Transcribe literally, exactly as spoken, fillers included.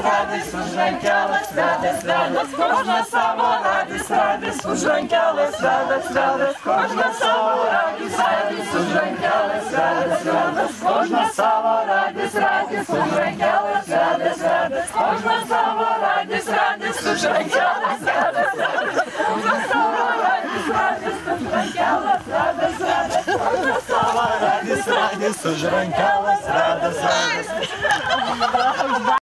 radis, už rankelės vedęs, vedęs, kožną savo radis, radis, už rankelės vedęs, vedęs, kožną savo radis, radis, už rankelės vedęs, vedęs, kožną savo radis, radis, už rankelės vedęs, vedęs, kožną savo radis, radis, už rankelės vedęs, vedęs, kožną savo radis, radis, už rankelės vedęs, vedęs, kožną savo radis, radis, už rankelės vedęs, vedęs.